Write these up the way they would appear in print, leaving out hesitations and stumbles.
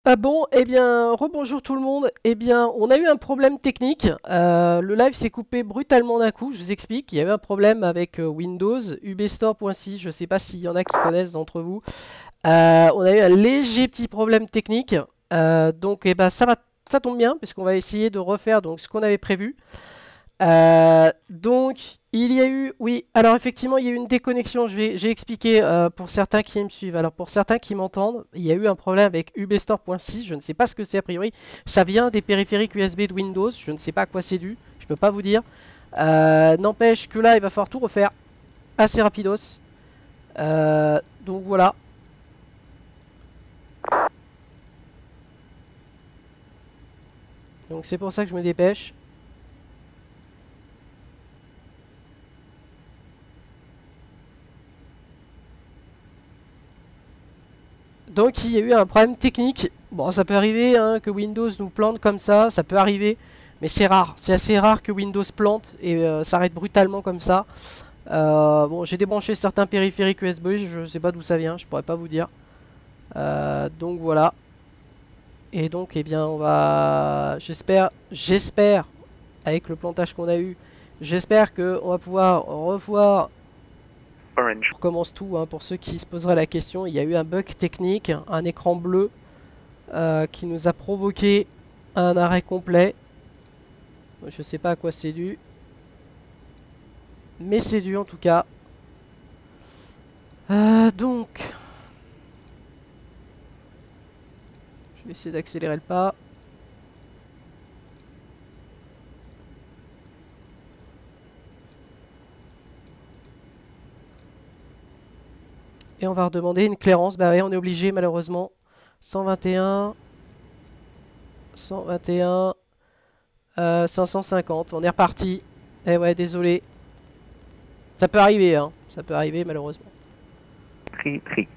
Ah bon, eh bien, rebonjour tout le monde. Eh bien, on a eu un problème technique. Le live s'est coupé brutalement d'un coup. Je vous explique. Il y avait un problème avec Windows, ubstore.si. Je ne sais pas s'il y en a qui connaissent d'entre vous. On a eu un léger petit problème technique. Donc, eh ben, ça tombe bien, puisqu'on va essayer de refaire donc ce qu'on avait prévu. Donc, il y a eu, oui, alors effectivement, il y a eu une déconnexion. J'ai expliqué pour certains qui me suivent. Alors, pour certains qui m'entendent, il y a eu un problème avec ubstore.6. Je ne sais pas ce que c'est a priori. Ça vient des périphériques USB de Windows. Je ne sais pas à quoi c'est dû. Je peux pas vous dire. N'empêche que là, il va falloir tout refaire assez rapidos. Donc voilà. Donc c'est pour ça que je me dépêche. Donc il y a eu un problème technique. Bon, ça peut arriver hein, que Windows nous plante comme ça peut arriver, mais c'est rare. C'est assez rare que Windows plante et s'arrête brutalement comme ça. Bon, j'ai débranché certains périphériques USB, je sais pas d'où ça vient, je pourrais pas vous dire. Donc voilà. Et donc, eh bien, on va, j'espère, avec le plantage qu'on a eu, j'espère que on va pouvoir revoir. Orange. On recommence tout hein, pour ceux qui se poseraient la question. Il y a eu un bug technique, un écran bleu qui nous a provoqué un arrêt complet. Je sais pas à quoi c'est dû, mais c'est dû en tout cas. Donc, je vais essayer d'accélérer le pas. Et on va redemander une clairance. Bah oui, on est obligé malheureusement. 121, 121, 550. On est reparti. Eh ouais, désolé. Ça peut arriver, hein. Ça peut arriver malheureusement. Tri.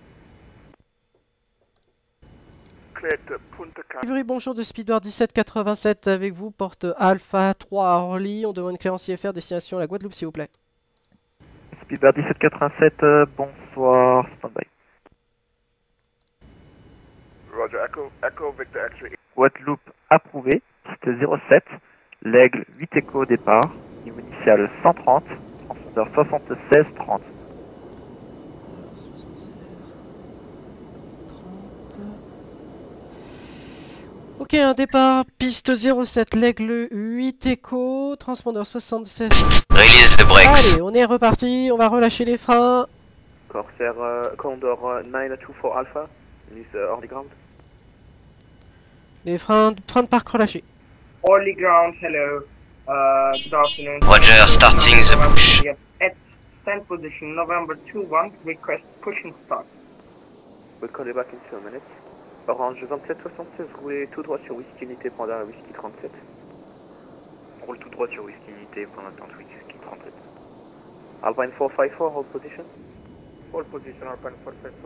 Livré, bonjour de Speedward 1787 avec vous, porte Alpha 3 à Orly. On demande une clairance IFR, destination la Guadeloupe s'il vous plaît. Speedbird 1787, bonsoir, standby. Roger, Echo Victor X-ray. Guadeloupe approuvé, piste 07, l'aigle 8 écho au départ, niveau initial 130, transpondeur 76-30. Ok, un départ, piste 07, l'aigle 8 écho, transpondeur 76. Release the brakes. Allez, on est reparti, on va relâcher les freins. Corsair Condor 924 Alpha, is Orly ground. Les freins de parc relâchés. Orly ground, hello. Good afternoon. Roger, starting the push. Yep, at stand position, November 2-1, request push and start. We'll call you back in 2 minutes. Orange 2776, roulez tout droit sur Whisky Unité, pendant Whisky 37. Roule tout droit sur Whisky Unité, point d'attente Whisky 37. Alpine 454, hold position. Hold position, Alpine 454.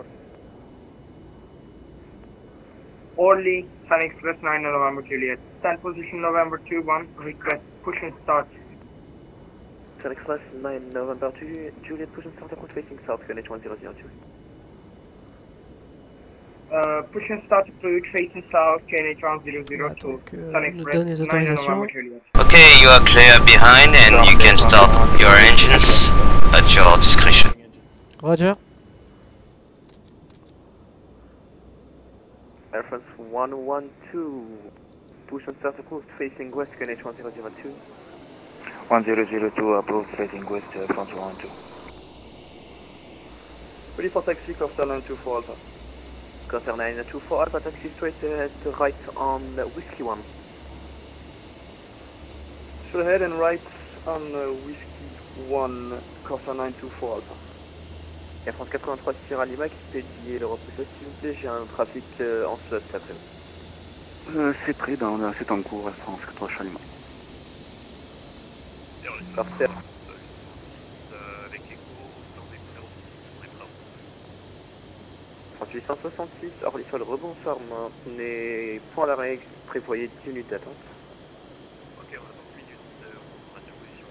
Orly, Sun Express 9 November Juliet. Stand position, November 2-1, request push and start. Sun Express 9 November Juliet, push and start, approach facing south, QNH 1002. Push and start approach facing south, KNH 1002. Donc, Sun nous Express donne les 9 autorisations. November Juliet. Okay, you are clear behind and you can start your engines at your discretion. Roger. Air France 112, push and start approach facing west, QNH 1002. 1002, approved, facing west, France 112. Ready for taxi, Corsair 924 Alpha. Corsair 924 Alpha, taxi straight right on Whiskey 1. Straight ahead and right on Whiskey 1, Corsair 924 Alpha. Air France 83 Sierra Lima, expédié le repousse s'il vous plaît, j'ai un trafic en slot cet après-midi. C'est prêt, c'est en cours, France 83 Chalima. Corsair. Avec écho, dans des numéros, préparé. France 866, Orly sol rebonsoir, maintenez point d'arrêt, prévoyez 10 minutes d'attente. Ok, on attend 10 minutes, on reste en position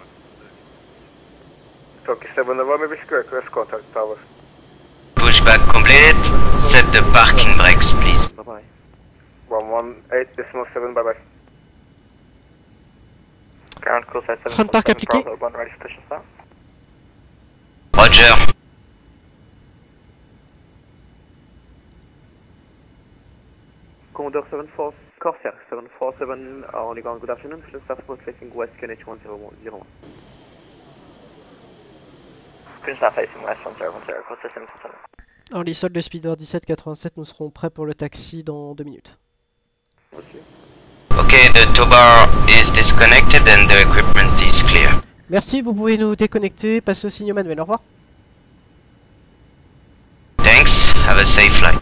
à Turkey 7 November, Whiskey, request contact tower. Pushback completed. Set the parking brakes, please. Bye bye. 118.7, bye bye. Ground call side Frein de parc appliqué. Bravo, 1 ready station start. Roger. Commodore 74, Corsair 747, on the ground, good afternoon, please start spot facing west, QNH 1001. Please start facing west, 1010, call system 7. Alors les soldes de Speedbird 1787, nous serons prêts pour le taxi dans 2 minutes. Reçu. Okay, the tow bar is disconnected and the equipment is clear. Merci, vous pouvez nous déconnecter, passer au signal manuel, au revoir. Thanks, have a safe flight.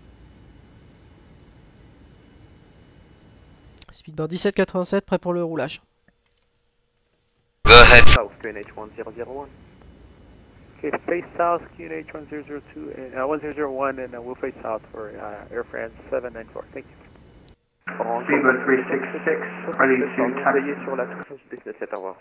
Speedbird 1787, prêt pour le roulage. Go ahead. South, QNH 1001. Okay, face south, QNH 1002 and 1001, and we'll face south for Air France 794. Thank you. Speedbird 366, ready to taxi. Veillez sur la tour 117, au revoir.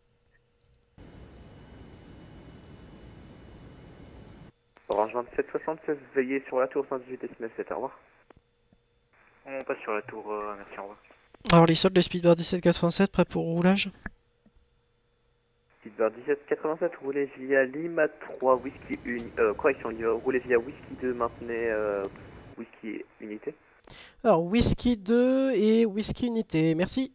Orange 2776, veillez sur la tour 118.7, au revoir. On passe sur la tour, merci, au revoir. Alors les soldes de Speedbird 1787, prêt pour le roulage. Speedbird 1787, roulez via Lima 3, Whisky 1, correction, roulez via Whisky 2, maintenez Whisky Unité. Alors Whisky 2 et Whisky Unité, merci.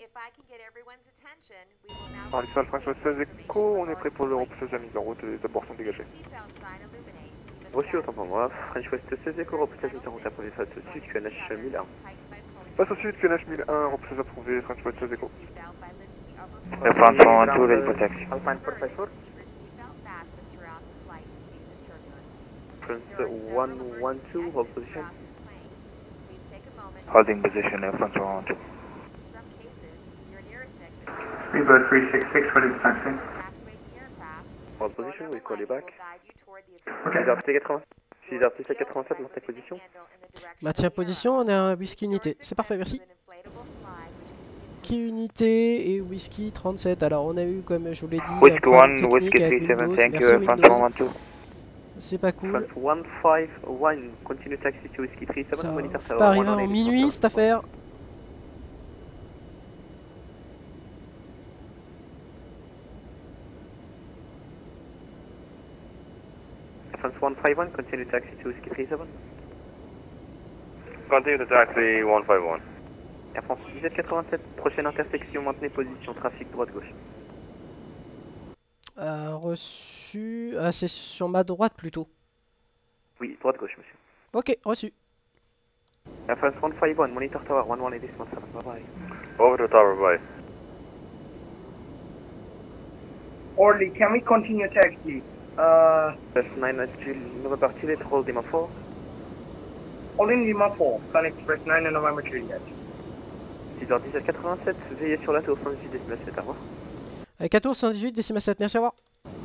Alors, les salles French 16 Echo, on est prêt pour l'Europe 16 à mise en route, les abords sont dégagés. Reçu, autant pour moi, French West 16 Echo, replacement en route à premier face au sud, QNH 1001. Passe au sud, QNH 1001, Europe 16 approuvé, French West 16 Echo. Air France 112, ready for taxi. Alpine 454. France 112, hold position. Holding position, Air France 112. Speedbird 366, ready to taxi. Hold position, we'll call you back. Okay. 6h1787, maintenez position. Maintien position, on est à Whisky Unité, c'est parfait, merci. Whisky Unité et Whisky 37, alors on a eu, comme je vous l'ai dit, un Whisky problème 1, technique Whisky avec 37, Windows. thank you, Merci Air France Windows, 112. c'est pas cool. France 151, continue taxi to Whisky 37, Ça monitor va tower. pas arriver en minuit cette affaire. France 151, continue taxi to Whisky 37. Continue to taxi 151. Air France 1787, prochaine intersection, maintenez position, trafic droite-gauche. Reçu. Ah, c'est sur ma droite plutôt. Oui, droite-gauche, monsieur. Ok, reçu. Air France 151, monitor tower, 118.7, bye bye. Over to tower, bye. Orly, can we continue taxi? First 9 November Juliet, hold Lima 4. Holding Lima 4, Sun Express 9 and November Juliet. 6h1787, veillez sur la tour 118.7, au revoir. Avec 14 118 décimal 7, merci, au revoir.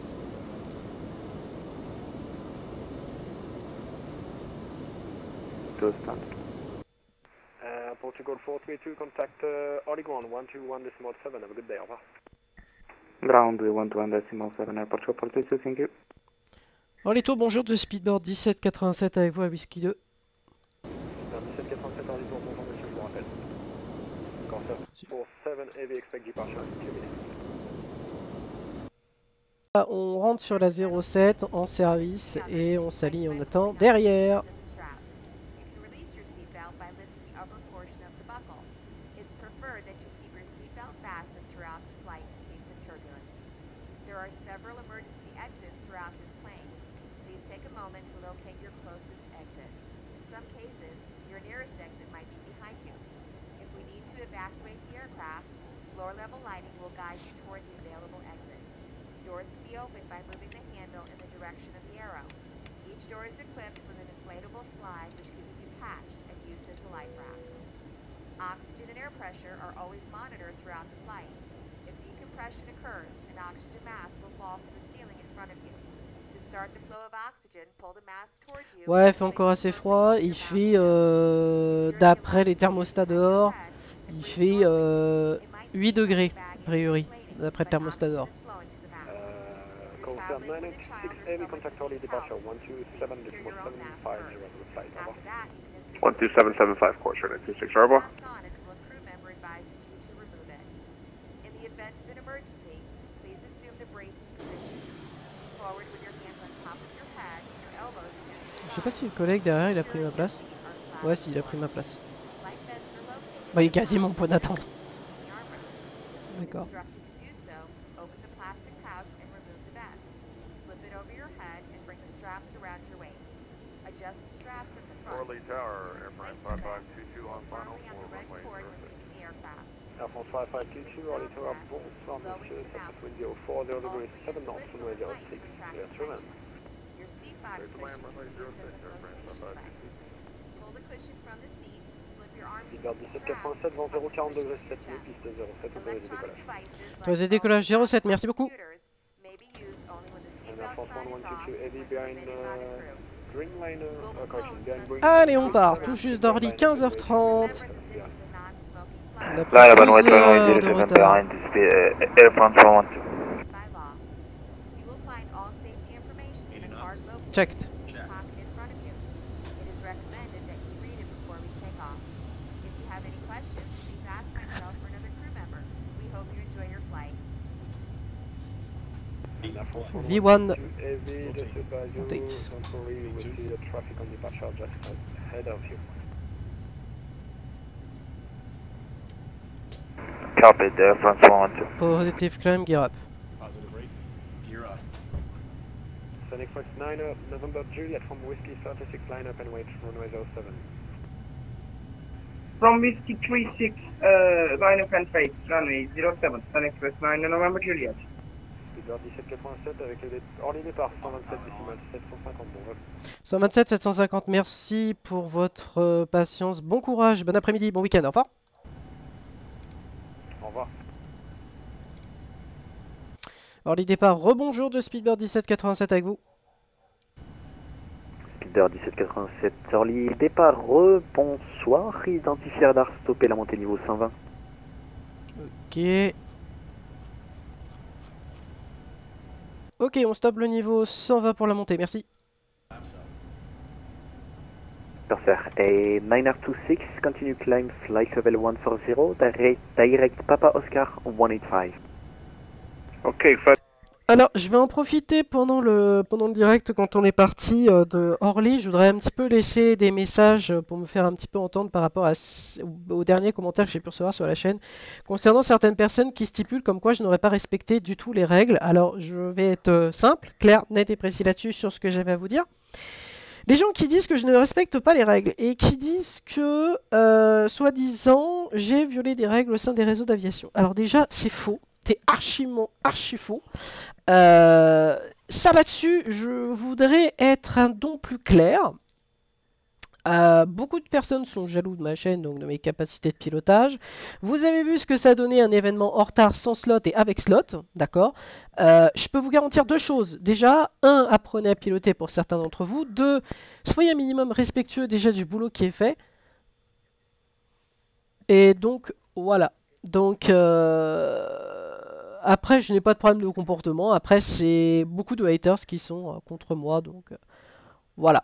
Portugal 432, contact Oregon 121.7, have a good day, au revoir. Ground 121.7, Air Portugal 432, thank you. Alors les tours, bonjour de Speedbird 1787 avec vous à Whisky 2. 1787, bonjour monsieur, je vous rappelle. Corsair 47, heavy expect departure in 2 minutes. On rentre sur la 07 en service et on s'aligne, on attend derrière. Floor level lighting will guide you toward the available exits. Doors can be opened by moving the handle in the direction of the arrow. Each door is equipped with an inflatable slide which can be detached and used as a life raft. Oxygen and air pressure are always monitored throughout the flight. If decompression occurs, an oxygen mask will fall from the ceiling in front of you. To start the flow of oxygen, pull the mask towards you. Ouais, il fait encore assez froid. Il fait, d'après les thermostats dehors, il fait 8 degrés, a priori, d'après le thermostat dehors. Confirm 986 heavy contact early departure 127.75 flight, au revoir. 12775 course running 26 Arbor. Passed on until a crew member advises you to remove it. In the event of an emergency, please assume the bracing position. Lean forward with your hands on top of your head and your elbows against your Je sais pas si le collègue derrière il a pris ma place. Ouais, si, il a pris ma place. Bah, il est quasiment au point d'attente. D'accord. Orly Tower, Air France 5522 on final for runway 06. Air France 5522, Orly Tower, bonsoir monsieur, surface wind 040 degrees 7 knots, runway 06, clear to land. Clear to land, runway 06, Air France 5522. Speedbird 1787, vent 040 degrés 7 nœuds, piste 07, autorisé décollage. Autorisé décollage 07, merci beaucoup. Air France 1122 heavy behind Dreamliner, correction, behind Boeing. Allez, on part, tout juste d'Orly, 15h30. On a pris Là, la bonne 12 heures de retard. Air France 112. Checked. V1 update. Copy, Air France 112. Positive climb, gear up. Sonic Fox 9 November Juliet from Whiskey 36 line up and wait runway 07. From Whiskey 36, line up and face, runway 07, Sun Express 9 November Juliet. Speedbird 1787 avec le Orly départ 127 décimal 750, bon vol. 127 750, merci pour votre patience. Bon courage, bon après-midi, bon week-end, au revoir. Au revoir. Orly départ, rebonjour de Speedbird 1787 avec vous. Speedbird 1787, Orly départ, bonsoir. Identifié radar, stopper la montée niveau 120. Ok. Ok, on stoppe le niveau 120 pour la montée, merci. Parfait. Et 9R26, continue climb, flight level 140, direct Papa Oscar 185. Ok, Alors, je vais en profiter pendant le direct quand on est parti de Orly. Je voudrais un petit peu laisser des messages pour me faire un petit peu entendre par rapport aux derniers commentaires que j'ai pu recevoir sur la chaîne concernant certaines personnes qui stipulent comme quoi je n'aurais pas respecté du tout les règles. Alors, je vais être simple, clair, net et précis là-dessus sur ce que j'avais à vous dire. Les gens qui disent que je ne respecte pas les règles et qui disent que, soi-disant, j'ai violé des règles au sein des réseaux d'aviation. Alors déjà, c'est faux. C'est archi faux. Ça là-dessus, je voudrais être un don plus clair. Beaucoup de personnes sont jaloux de ma chaîne, donc de mes capacités de pilotage. Vous avez vu ce que ça a donné un événement en retard sans slot et avec slot, d'accord. Je peux vous garantir deux choses. Déjà, 1, apprenez à piloter pour certains d'entre vous. 2, soyez un minimum respectueux déjà du boulot qui est fait. Et donc, voilà. Donc, après, je n'ai pas de problème de comportement. Après, c'est beaucoup de haters qui sont contre moi. Donc, voilà.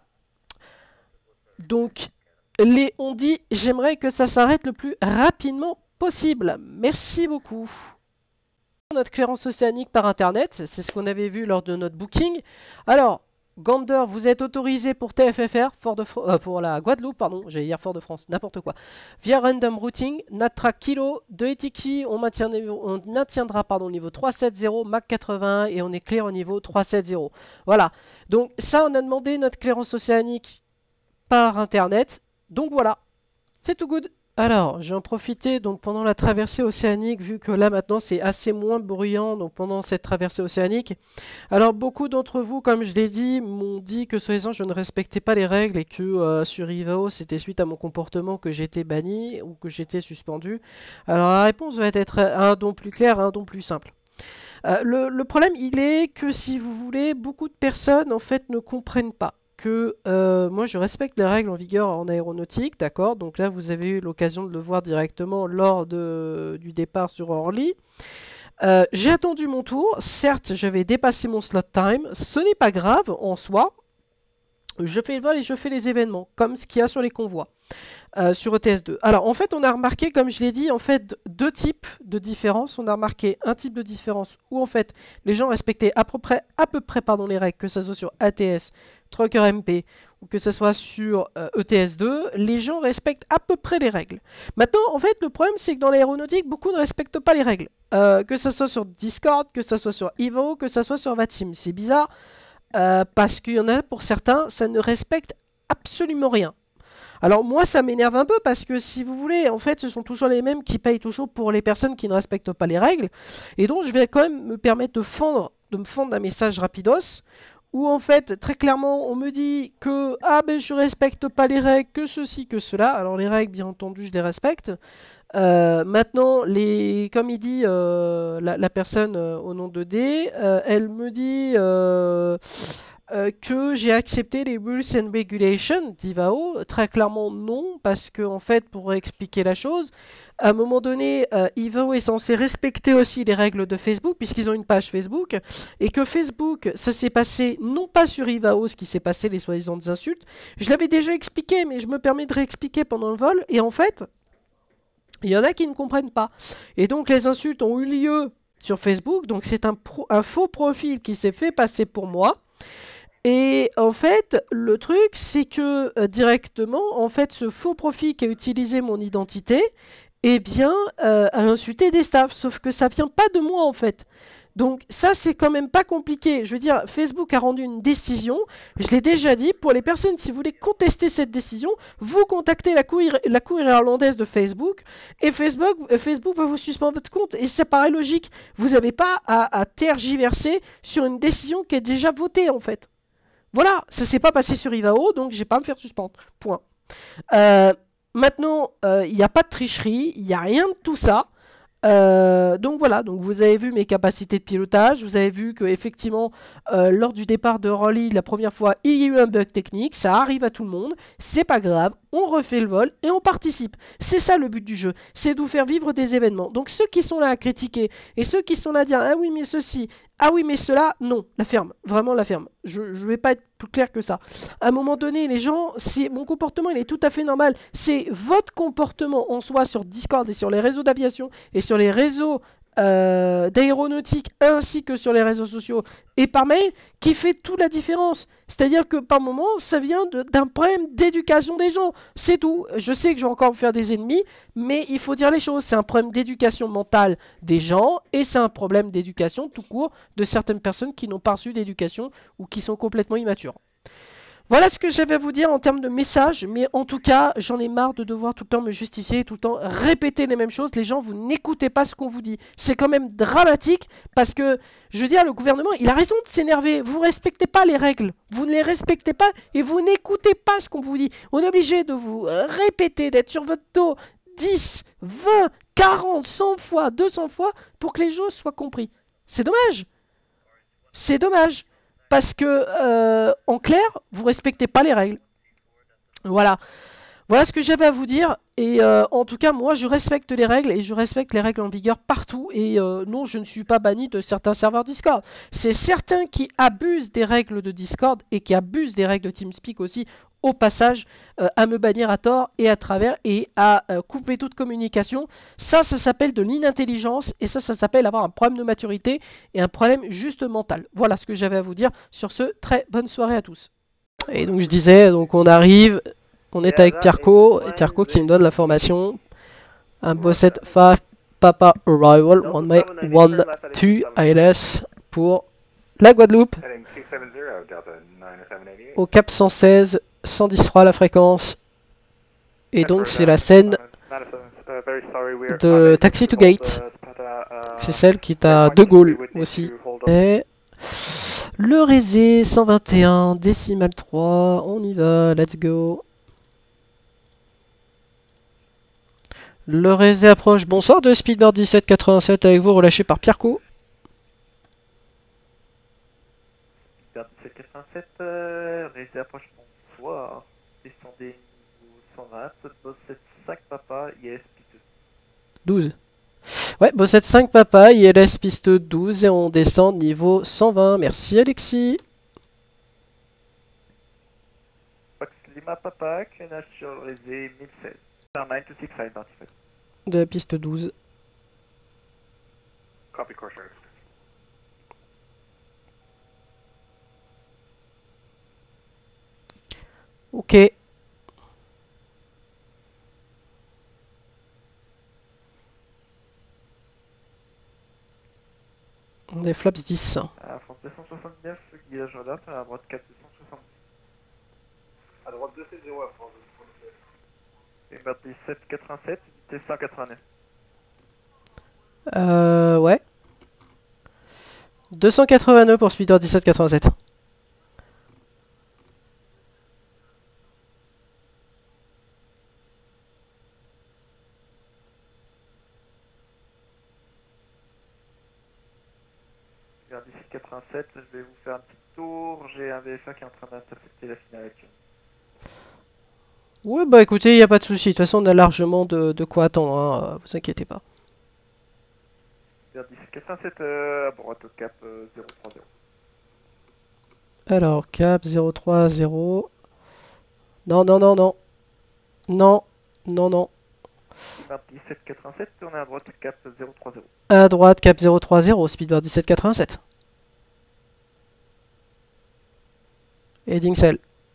Donc, on dit, j'aimerais que ça s'arrête le plus rapidement possible. Merci beaucoup. Notre clairance océanique par Internet, c'est ce qu'on avait vu lors de notre booking. Alors, Gander, vous êtes autorisé pour TFFR, pour la Guadeloupe, pardon, j'allais dire Fort-de-France, n'importe quoi. Via Random Routing, Natra Kilo, de Etiki, on maintiendra le niveau 370, Mach 81 et on est clair au niveau 370. Voilà, donc ça on a demandé notre clairance océanique par Internet, donc voilà, c'est tout good. Alors, j'ai en profité donc pendant la traversée océanique, vu que là maintenant c'est assez moins bruyant, donc pendant cette traversée océanique. Alors, beaucoup d'entre vous, comme je l'ai dit, m'ont dit que soi-disant je ne respectais pas les règles et que sur Ivao c'était suite à mon comportement que j'étais banni ou que j'étais suspendu. Alors, la réponse va être un don plus clair, un don plus simple. Le problème, il est que si vous voulez, beaucoup de personnes en fait ne comprennent pas que moi je respecte les règles en vigueur en aéronautique, d'accord. Donc là vous avez eu l'occasion de le voir directement lors du départ sur Orly. J'ai attendu mon tour, certes j'avais dépassé mon slot time, ce n'est pas grave en soi. je fais le vol et je fais les événements, comme ce qu'il y a sur les convois. Sur ETS2. Alors en fait on a remarqué, comme je l'ai dit, en fait deux types de différences. On a remarqué un type de différence où en fait les gens respectaient à peu près les règles, que ce soit sur ATS, Trucker MP ou que ce soit sur ETS2, les gens respectent à peu près les règles. Maintenant en fait le problème c'est que dans l'aéronautique beaucoup ne respectent pas les règles. Que ce soit sur Discord, que ce soit sur Evo, que ce soit sur VATSIM. C'est bizarre parce qu'il y en a pour certains, ça ne respecte absolument rien. Alors moi ça m'énerve un peu parce que si vous voulez, en fait ce sont toujours les mêmes qui payent toujours pour les personnes qui ne respectent pas les règles. Et donc je vais quand même me permettre de me fondre un message rapidos où en fait très clairement on me dit que je respecte pas les règles, que ceci, que cela. Alors les règles bien entendu je les respecte. Maintenant, comme il dit la personne au nom de D, elle me dit que j'ai accepté les Rules and Regulations d'IVAO. Très clairement non, parce que en fait, pour expliquer la chose, à un moment donné, IVAO est censé respecter aussi les règles de Facebook, puisqu'ils ont une page Facebook, et que Facebook, ça s'est passé non pas sur IVAO, ce qui s'est passé, les soi-disant insultes. Je l'avais déjà expliqué, mais je me permets de réexpliquer pendant le vol, et en fait, il y en a qui ne comprennent pas. Et donc les insultes ont eu lieu sur Facebook, donc c'est un faux profil qui s'est fait passer pour moi. Et en fait, le truc, c'est que directement, en fait, ce faux profil qui a utilisé mon identité, eh bien, a insulté des staffs. Sauf que ça vient pas de moi, en fait. Donc ça, c'est quand même pas compliqué. Je veux dire, Facebook a rendu une décision. Je l'ai déjà dit, pour les personnes, si vous voulez contester cette décision, vous contactez la cour irlandaise de Facebook et Facebook va vous suspendre votre compte. Et ça paraît logique. Vous n'avez pas à tergiverser sur une décision qui est déjà votée, en fait. Voilà, ça s'est pas passé sur IVAO, donc j'ai pas à me faire suspendre. Point. Maintenant, il n'y a pas de tricherie, il n'y a rien de tout ça. Donc voilà, donc vous avez vu mes capacités de pilotage, vous avez vu que effectivement lors du départ de Rolly la première fois il y a eu un bug technique, ça arrive à tout le monde, c'est pas grave, on refait le vol et on participe. C'est ça le but du jeu, c'est de vous faire vivre des événements. Donc ceux qui sont là à critiquer et ceux qui sont là à dire ah oui mais ceci, ah oui mais cela, non, la ferme, vraiment la ferme. Je vais pas être plus clair que ça. À un moment donné, les gens, mon comportement il est tout à fait normal. C'est votre comportement en soi sur Discord et sur les réseaux d'aviation et sur les réseaux d'aéronautique ainsi que sur les réseaux sociaux et par mail qui fait toute la différence. C'est-à-dire que par moment, ça vient d'un problème d'éducation des gens. C'est tout. Je sais que je vais encore me faire des ennemis, mais il faut dire les choses. C'est un problème d'éducation mentale des gens et c'est un problème d'éducation tout court de certaines personnes qui n'ont pas reçu d'éducation ou qui sont complètement immatures. Voilà ce que j'avais à vous dire en termes de message, mais en tout cas, j'en ai marre de devoir tout le temps me justifier, tout le temps répéter les mêmes choses. Les gens, vous n'écoutez pas ce qu'on vous dit. C'est quand même dramatique parce que, je veux dire, le gouvernement, il a raison de s'énerver. Vous ne respectez pas les règles, vous ne les respectez pas et vous n'écoutez pas ce qu'on vous dit. On est obligé de vous répéter, d'être sur votre dos 10, 20, 40, 100 fois, 200 fois pour que les choses soient compris. C'est dommage. C'est dommage. Parce que, en clair, vous respectez pas les règles. Voilà. Voilà ce que j'avais à vous dire. Et en tout cas, moi, je respecte les règles et je respecte les règles en vigueur partout. Et non, je ne suis pas banni de certains serveurs Discord. C'est certains qui abusent des règles de Discord et qui abusent des règles de TeamSpeak aussi, au passage, à me bannir à tort et à travers et à couper toute communication. Ça s'appelle de l'inintelligence et ça s'appelle avoir un problème de maturité et un problème juste mental. Voilà ce que j'avais à vous dire. Sur ce, très bonne soirée à tous. Et donc je disais, donc on arrive... On est avec Pierco, et Pierco qui me donne l'information. Un Bosset 5 Papa Arrival, 1 May 1 2 ILS pour la Guadeloupe. Au cap 116, 110.3 la fréquence. Et donc c'est la scène de Taxi to Gate. C'est celle qui est à De Gaulle aussi. Et le Rézé 121, décimal 3, on y va, let's go. Le Rézé approche. Bonsoir de Speedbird 1787 avec vous, relâché par Pierco. Speedbird 1787, Rézé approche. Bonsoir. Descendez 120, Bosset 5 Papa, ILS piste 12. Ouais, Bosset 5 Papa, ILS piste 12 et on descend niveau 120. Merci Alexis. Lima Papa, naturalisé 1016. 926 à identifier. De la piste 12. Copy, Corsair. Ok. On est flaps 10. France 279, guidage radar, à la droite 4 270. À droite 2 c'est 0 à France 277. Lima 1787, vitesse 189. Ouais. 289 pour Speeder 1787. Vers 1787, je vais vous faire un petit tour. J'ai un VFA qui est en train d'intercepter la finale actuelle. Ouais, bah écoutez, y a pas de souci. De toute façon, on a largement de quoi attendre, hein. Vous inquiétez pas. Vers 1787, à droite au cap 030. Alors, cap 030. Non, non, non, non. Non, non, non. Vers 1787, tournez à droite cap 030. À droite, cap 030, Speedbird 1787. Heading cell.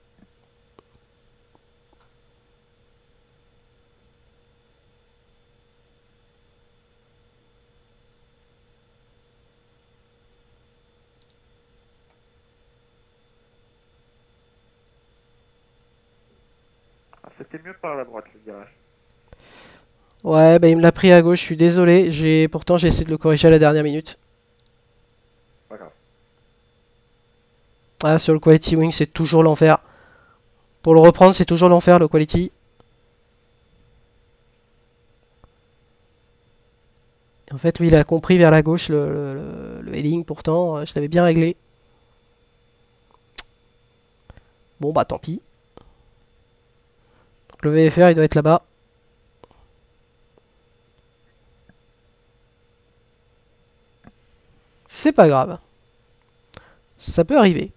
Ah, c'était mieux par la droite le virage. Ouais, bah il me l'a pris à gauche, je suis désolé. Pourtant, j'ai essayé de le corriger à la dernière minute. Pas grave. Ah, sur le Quality Wing, c'est toujours l'enfer. Pour le reprendre, c'est toujours l'enfer, le Quality. En fait, lui, il a compris vers la gauche le heading, pourtant, je l'avais bien réglé. Bon, bah tant pis. Donc, le VFR, il doit être là-bas. C'est pas grave. Ça peut arriver.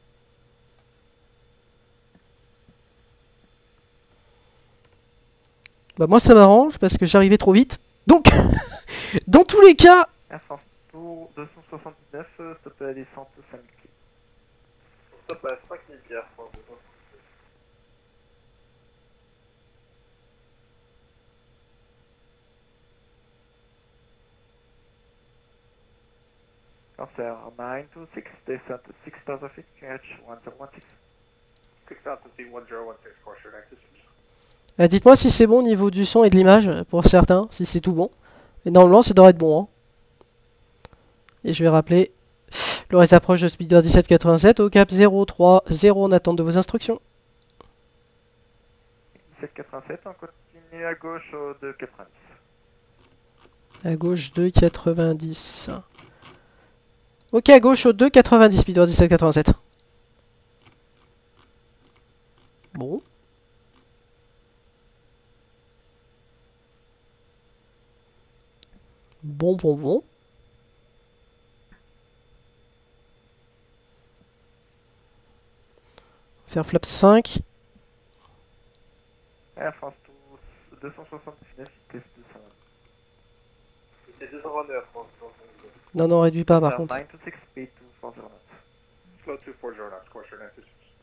Bah moi ça m'arrange parce que j'arrivais trop vite. Donc, dans tous les cas... Air France Tour 279, stop à la descente 5000 pieds. Stop à 5000 pieds, Air France 279. Corsair 926, descent 6000 feet, QH 1016. 6000 feet 1016, Corsair 926. Dites-moi si c'est bon au niveau du son et de l'image pour certains, si c'est tout bon. Et normalement ça devrait être bon. Hein. Et je vais rappeler le reste approche de Speeder 1787 au cap 030 en attente de vos instructions. 1787, on continue à gauche au 290. À gauche 2,90. Ok, à gauche au 2,90, Speeder 1787. Bon. Bon. Faire flap 5. Air France Tour 279, vitesse 220. C'est 229, France 229. Non, réduis pas par contre. 926, speed 240 knots. Slow 240 knots, Corsair 926.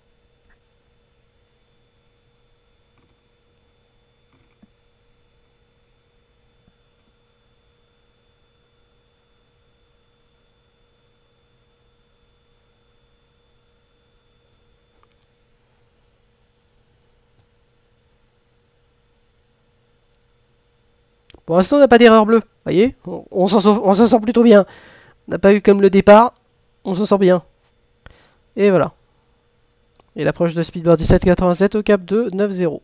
Pour l'instant, on n'a pas d'erreur bleue. Vous voyez, on s'en sort plutôt bien. On n'a pas eu comme le départ. On s'en sort bien. Et voilà. Et l'approche de Speedbird 1787 au cap 290.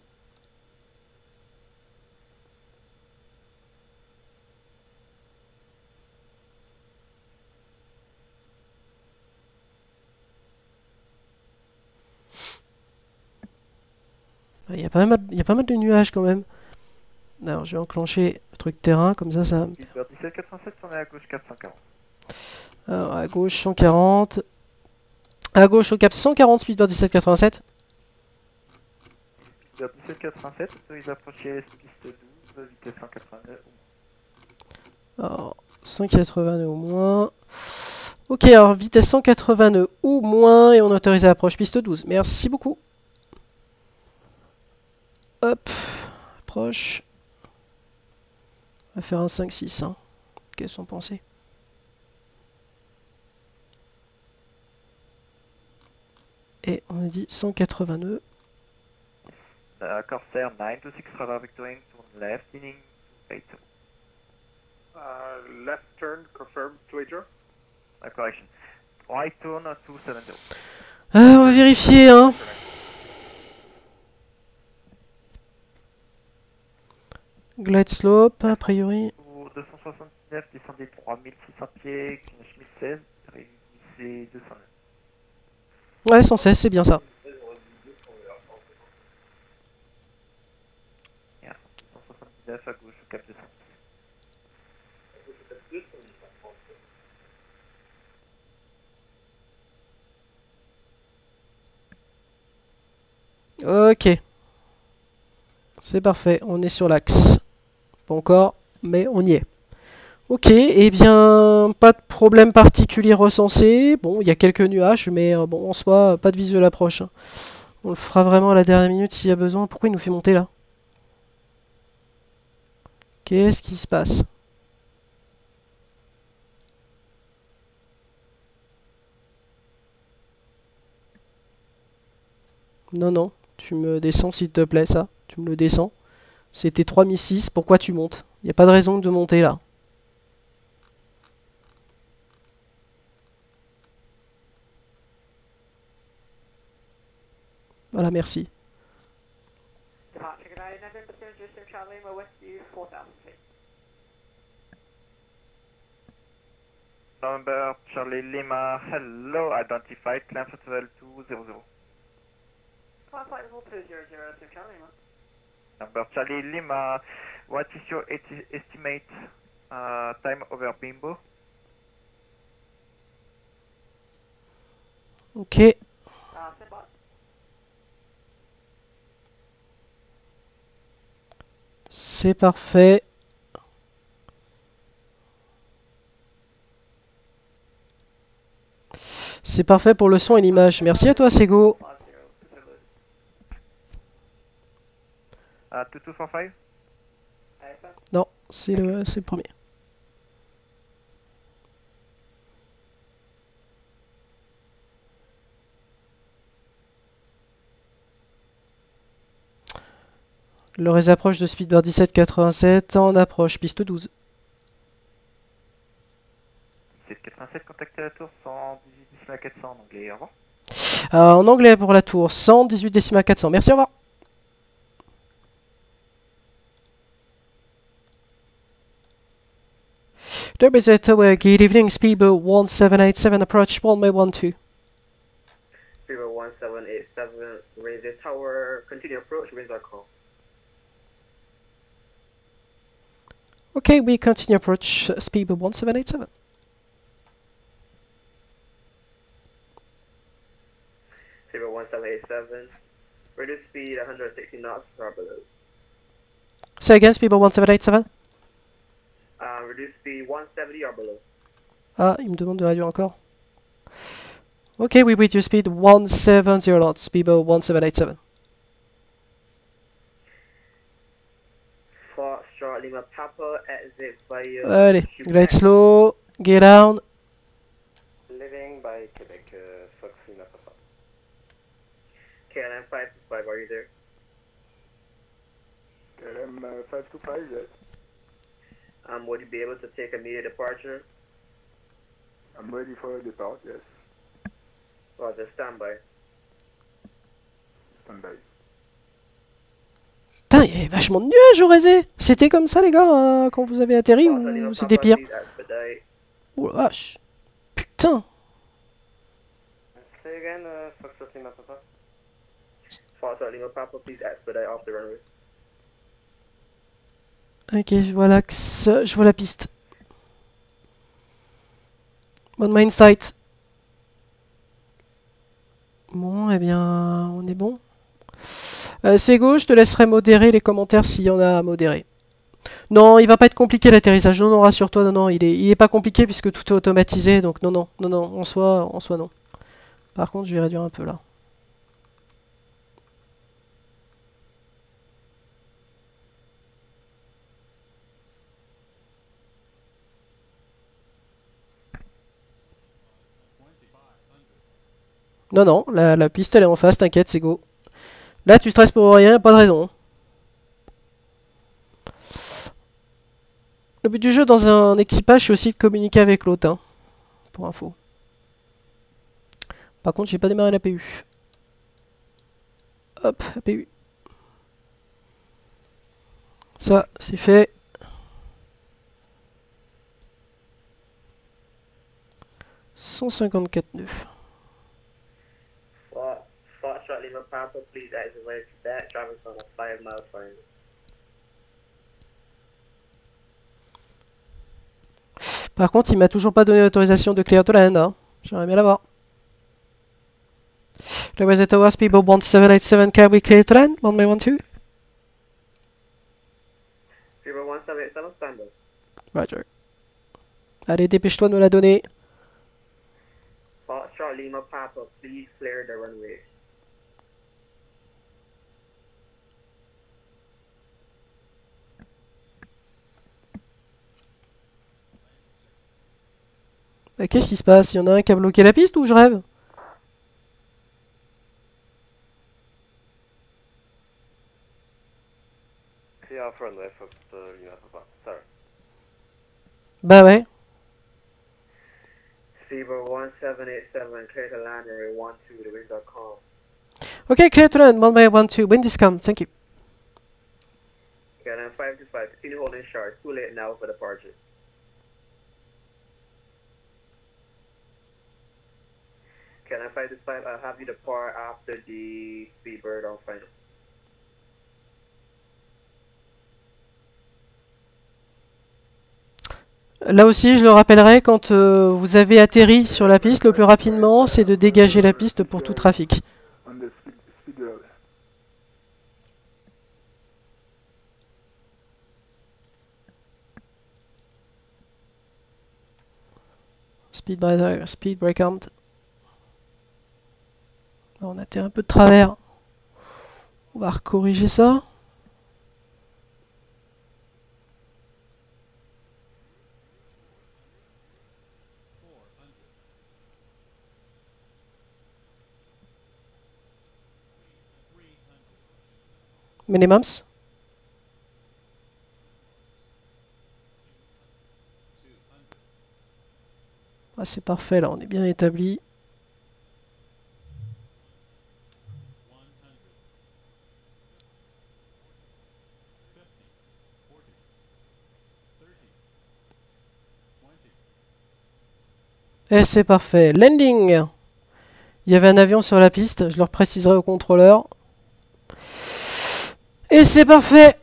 Il y a pas mal de nuages quand même. Alors je vais enclencher le truc terrain, comme ça. Speedbird 1787, on est à gauche 440. Alors à gauche 140. À gauche au cap 140 Speedbird 1787. 1787, autorisé à approcher piste 12, vitesse 189. Alors, 180 nœuds au moins. Ok, alors vitesse 180 nœuds ou moins et on autorise à l'approche piste 12. Merci beaucoup. Hop, approche. On va faire un 5-6. Hein. Qu'est-ce qu'on pensait? Et on a dit 180 nœuds. Corsair 926 radar vectoring, turn left, inning 80. Left turn, confirmed, Twitter. Correction. Right turn 270. On va vérifier, hein. Glide slope, a priori. 279, descendez 3600 pieds, Greenwich 1016, révisez 209. Ouais, 116, c'est bien ça. 279 à gauche, au cap 200. Ok. C'est parfait, on est sur l'axe. Pas encore, mais on y est. Ok, et bien, pas de problème particulier recensé. Bon, il y a quelques nuages, mais bon, en soi, pas de visuel approche. Hein. On le fera vraiment à la dernière minute s'il y a besoin. Pourquoi il nous fait monter là? Qu'est-ce qui se passe? Non, non, tu me descends s'il te plaît, ça. Tu me le descends. C'était 3006, pourquoi tu montes? Il n'y a pas de raison de monter là. Voilà, merci. November Charlie Lima, hello, identified, climb for level 200. Number Charlie Lima, what is your estimate time over Bimbo? Ok. C'est parfait. C'est parfait pour le son et l'image. Merci à toi, Sego. 2245? Non, c'est le premier. Le réseau approche de Speedbird 1787 en approche piste 12. 1787, contactez la tour 118 400 en anglais, au revoir. En anglais pour la tour 118 400. Merci, au revoir. Derby Z Tower, good evening, Speedbird 1787, approach 112. Speedbird 1787, raise the tower, continue approach, winds are calm. Okay, we continue approach Speedbird 1787. Speedbird 1787, reduce speed 160 knots or below. Say again, Speedbird 1787. Reduce speed 170 or below. Ah, il me demande de réduire encore. Okay, we reduce speed 170 knots, Speedbird 1787. Foxtrot Lima Papa, exit via... Allez, glide slow, get down. Living by Quebec, Fox Lima Papa. KLM 525, are you there? KLM 525, yes. Would you be able to take immediate departure? I'm ready for a depart, yes. Roger, standby. Standby. Putain, il y avait vachement de nuages au Rézé. C'était comme ça, les gars, quand vous avez atterri, ou c'était pire? Oh la vache. Putain. Say again, Foxtrot Lima Papa. Foxtrot Lima Papa, please expedite off the runway. Ok, je vois l'axe, je vois la piste. On main sight. Bon, eh bien, on est bon. Sego, je te laisserai modérer les commentaires s'il y en a à modérer. Non, il va pas être compliqué l'atterrissage. Non, non, rassure-toi, non, non, il est pas compliqué puisque tout est automatisé, donc non, non, non, non, en soi, non. Par contre, je vais réduire un peu là. Non, non, la piste elle est en face, t'inquiète, c'est go. Là, tu stresses pour rien, pas de raison. Le but du jeu dans un équipage, c'est aussi de communiquer avec l'autre, hein, pour info. Par contre, j'ai pas démarré l'APU. Hop, APU. Ça, c'est fait. $154 nœuds. Foxtrot Lima Papa, please exit later to that. Traffic's on a 5 mile frame. Par contre, il m'a toujours pas donné l'autorisation de clear to land, hein. J'aimerais bien l'avoir. Le Weather Tower, Speedboat 1787, can we clear to land? 112? Speedboat 1787, stand by. Roger. Allez, dépêche-toi de me la donner. Foxtrot Lima Papa, please clear the runway. Bah, qu'est-ce qui se passe? Il y en a un qui a bloqué la piste ou je rêve? Yeah, off runway, Fox Lima Papa. Sorry. Bah ouais. Speedboat 1787, clear to land runway 12, the winds are calm. Okay, clear to land, 112, wind is calm, thank you. Okay, then 525, continue holding short. Too late now for departure. Okay, then 525, I'll have you depart after the Speedbird on final. Là aussi, je le rappellerai, quand vous avez atterri sur la piste, le plus rapidement, c'est de dégager la piste pour tout trafic. Speed break armed. On atterrit un peu de travers. On va recorriger ça. Minimums. Ah, c'est parfait là, on est bien établi. Et c'est parfait. Landing. Il y avait un avion sur la piste, je le préciserai au contrôleur. Et c'est parfait.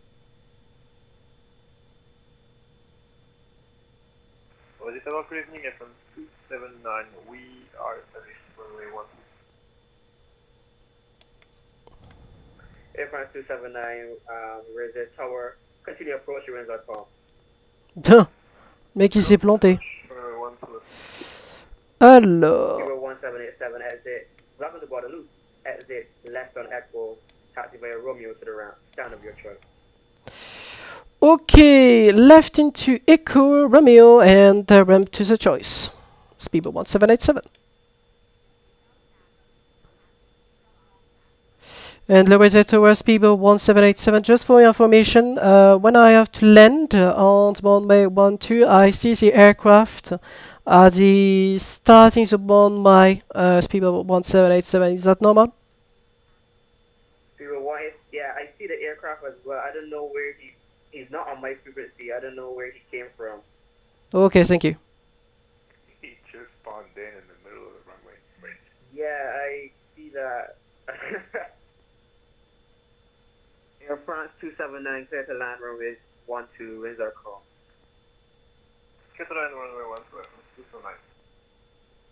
Good evening, FM 279. We are service runway 12. Air France 279, Reset Tower, continue approach, your winds are calm. Bien. Le mec il s'est planté. Alors. Speedboat 1787, exit. Welcome to Guadalupe. Exit left on Echo, taxi via Romeo to the ramp. Stand of your choice. Okay, left into Echo Romeo and ramp to the choice. Speedboat 1787. And lower the tower Speedboat 1787. Just for your information, when I have to land on runway 12, I see the aircraft at the starting of runway Speedboat 1787. Is that normal? Speedboat 1, yeah, I see the aircraft as well. I don't know where he's not on my frequency. I don't know where he came from. Okay, thank you. He just spawned in the middle of the runway. Yeah, I see that. Air France 279, clear to land runway 12, winds are calm. Clear to land runway 12, 279.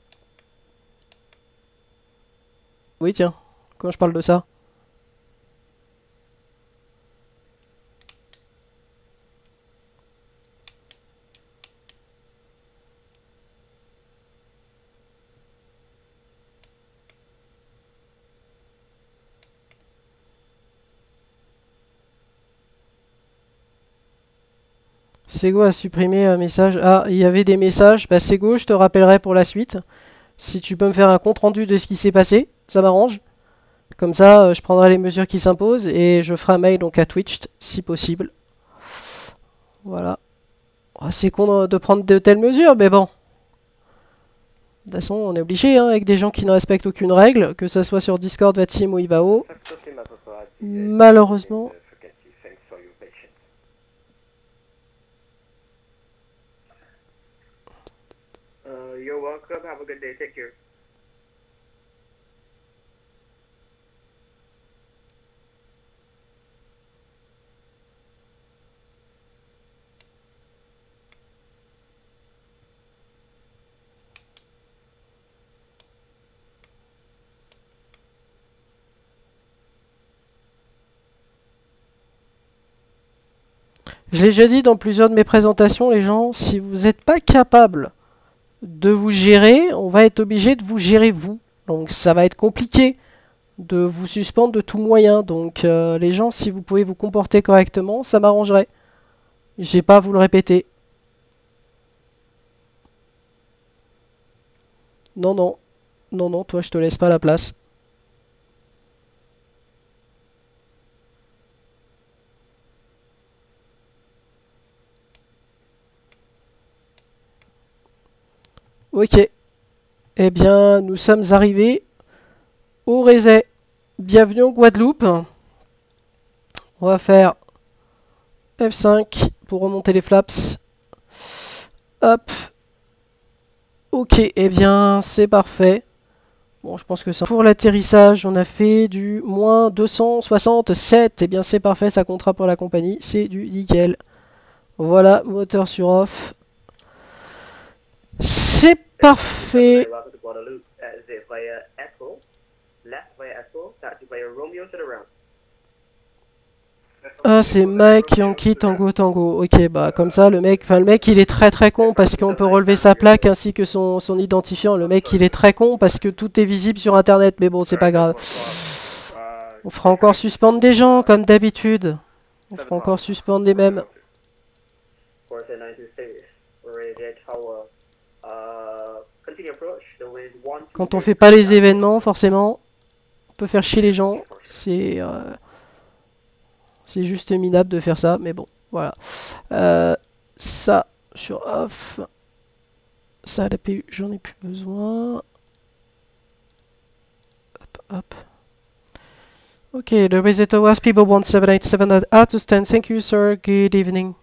Oui, tiens, quand je parle de ça. Sego a supprimé un message. Ah, il y avait des messages. Bah Sego, je te rappellerai pour la suite. Si tu peux me faire un compte rendu de ce qui s'est passé, ça m'arrange. Comme ça, je prendrai les mesures qui s'imposent et je ferai un mail donc à Twitch si possible. Voilà. Oh, c'est con de prendre de telles mesures, mais bon. De toute façon, on est obligé, hein, avec des gens qui ne respectent aucune règle, que ça soit sur Discord, Vatim ou Ivao. Malheureusement. You're welcome. Have a good day. Take care. Je l'ai déjà dit dans plusieurs de mes présentations, les gens, si vous n'êtes pas capable de vous gérer, on va être obligé de vous gérer vous. Donc ça va être compliqué de vous suspendre de tout moyen. Donc les gens, si vous pouvez vous comporter correctement, ça m'arrangerait. J'ai pas à vous le répéter. Non, non. Non, non, toi je te laisse pas la place. Ok. Eh bien, nous sommes arrivés au Rézet. Bienvenue en Guadeloupe. On va faire F5 pour remonter les flaps. Hop. Ok, eh bien, c'est parfait. Bon, je pense que ça... Pour l'atterrissage, on a fait du moins 267. Eh bien, c'est parfait, ça comptera pour la compagnie. C'est du nickel. Voilà, moteur sur off. C'est parfait. Ah, c'est Mike Yankee Tango Tango. Ok, bah comme ça, le mec il est très con parce qu'on peut relever sa plaque ainsi que son identifiant. Le mec il est très con parce que tout est visible sur internet, mais bon, c'est pas grave. On fera encore suspendre des gens comme d'habitude. On fera encore suspendre les mêmes. Quand on fait pas les événements, forcément, on peut faire chier les gens. C'est juste minable de faire ça, mais bon, voilà. Ça, sur off. Ça, la PU, j'en ai plus besoin. Hop, hop. Ok, the visitor was people 1787 at to stand. Thank you, sir. Good evening.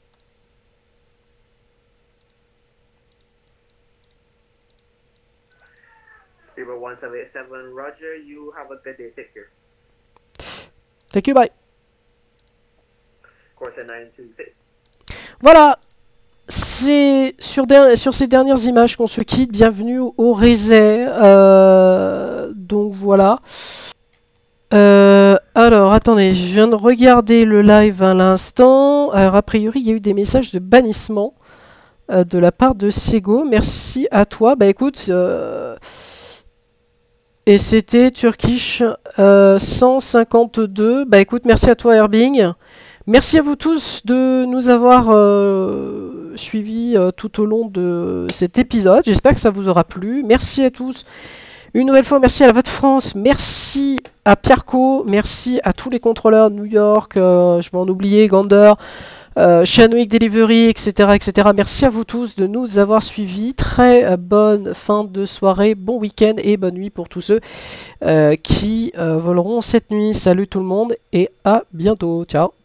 People 1787, Roger, you have a good day. Take care. Thank you, bye. Course 926. Voilà, c'est sur ces dernières images qu'on se quitte. Bienvenue au Rézet. Donc voilà. Alors, attendez, je viens de regarder le live à l'instant. Alors, a priori, il y a eu des messages de bannissement de la part de Sego. Merci à toi. Bah écoute, et c'était Turkish 152. Bah écoute, merci à toi, Herbing. Merci à vous tous de nous avoir suivis tout au long de cet épisode. J'espère que ça vous aura plu. Merci à tous. Une nouvelle fois, merci à la Vote France. Merci à Pierco. Merci à tous les contrôleurs de New York. Je vais en oublier, Gander, Shanwick Delivery, etc., etc. Merci à vous tous de nous avoir suivis. Très bonne fin de soirée, bon week-end et bonne nuit pour tous ceux qui voleront cette nuit. Salut tout le monde et à bientôt. Ciao.